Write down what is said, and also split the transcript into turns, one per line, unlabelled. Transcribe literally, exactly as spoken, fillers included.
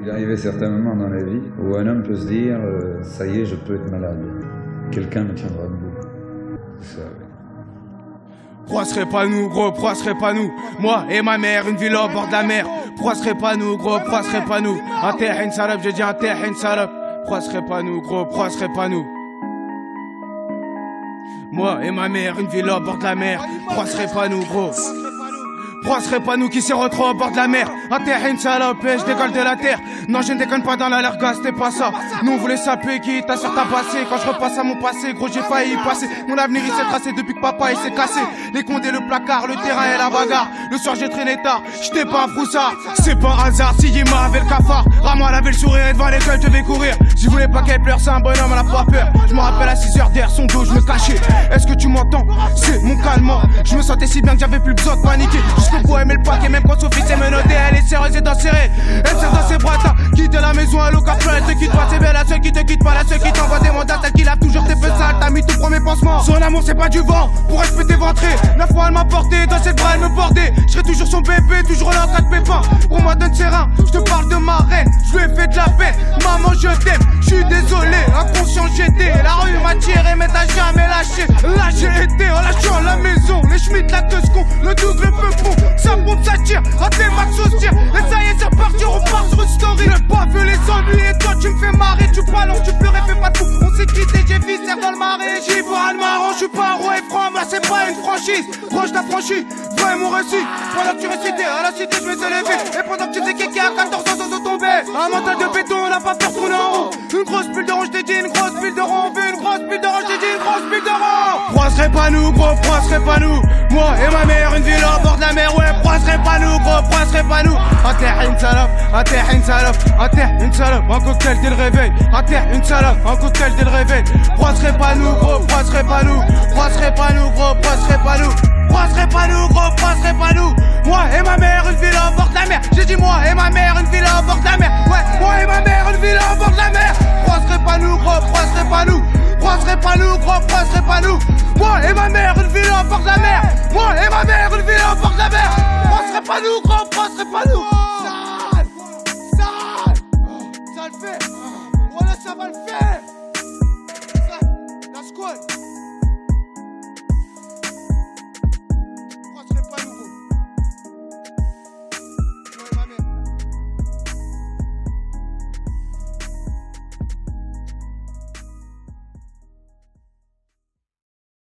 est arrivé certains moments dans la vie où un homme peut se dire euh, ça y est, je peux être malade. Quelqu'un me tiendra debout. C'est ça, oui.
Pourquoi serait pas nous, gros, pourquoi serait pas nous? Moi et ma mère, une villa au bord de la mer. Pourquoi serait pas nous, gros, pourquoi serait pas nous? Un terre, une salope, j'ai dit un terre, une salope. Pourquoi serait pas nous, gros, pourquoi serait pas nous? Moi et ma mère, une villa au bord de la mer. Pourquoi serait pas nous, gros? Pourquoi serait pas nous qui s'y retrouvent au bord de la mer? Un terre, une salope, et je décolle de la terre. Non, je ne déconne pas dans la larga, c'était pas ça. Nous on voulait saper qui t'a sur ta passé. Quand je repasse à mon passé, gros, j'ai failli y passer. Mon avenir il s'est tracé depuis que papa il s'est cassé. Les condés, le placard, le terrain et la bagarre. Le soir j'ai traîné tard, j'étais pas un froussard. C'est pas un hasard, si Yima avait le cafard. Rama avait le sourire et devant l'école je vais courir. Je voulais pas qu'elle pleure, c'est un bonhomme, elle a pas peur. Je me rappelle à six heures derrière son dos, je me cachais. Est-ce que tu m'entends? C'est mon calmant. Je me sentais si bien que j'avais plus besoin de paniquer. Jusqu'au bout aimer le paquet, même quand Sophie s'est menottée. Elle est sérieuse et serrée. Elle serre dans ses bras, t'as quitté la maison à l'eau car elle te quitte pas. C'est bien la seule qui te quitte pas, la seule qui t'envoie des mandats. Celle qui lave toujours tes peu sales, t'as mis ton premier pansement. Son amour c'est pas du vent, pour respecter ventré. La fois elle m'a porté, dans ses bras elle me bordait. Je serai toujours son bébé, toujours là en cas de pépin. Pour moi donne serein, je te parle de ma reine. Je lui ai fait de la peine, maman je t'aime. Je suis désolé, inconscient j'étais. La rue m'a tiré mais t'as jamais lâché. Là j'ai été en lâchant la maison. Les schmitts, la teuscon, le double peupon. Ça pompe, ça tire, raté max au tir. Et ça y est c'est reparti, on repart sur une story. J'ai pas vu les ennuis et toi tu me fais marrer. Tu balances, tu pleurais, fais pas tout. On s'est quitté, j'ai viscère dans le marais. J'y vois le marron, je suis pas roi et franc. Moi c'est pas une franchise, proche t'as franchi. Vrai mon récit, pendant que tu récitais à la cité je vais te lever. Et pendant que tu faisais kéké à quatorze ans sans tomber. Un mental de béton, on n'a pas peur de tourner en rond. Une grosse bulle de rond, je t'ai dit une grosse bulle de rond. On veut une grosse bulle de rond, je t'ai dit une grosse bulle de rond. Pourquoi serait pas nous, gros, pourquoi serait pas nous? Moi et ma mère, une ville au bord de la mer. Ouais, pourquoi serait pas nous, gros, pourquoi serait pas nous? Un terre, une salope, un terre, une salope, un terre, une salope, un cocktail dès le réveil. Un terre, une salope, un cocktail dès le réveil. Pourquoi serait pas nous, gros, pourquoi serait pas nous? Pourquoi serait pas nous, gros, pourquoi serait pas nous? Pourquoi serait pas nous, gros, pourquoi serait pas nous? Moi et ma mère, une villa au bord de la mer. J'ai dit moi et ma mère, une villa au bord de la mer. Ouais, moi et ma mère, une villa au bord de la mer. Pourquoi serait pas nous, gros, pourquoi serait pas nous? Pourquoi serait pas nous, gros, pourquoi serait pas nous? Moi et ma mère, une villa au bord de la mer. Moi et ma mère, une villa au bord de la mer. Pourquoi serait pas nous, gros, pourquoi serait pas nous? Sale, sale, ça le fait, voilà ça va le faire.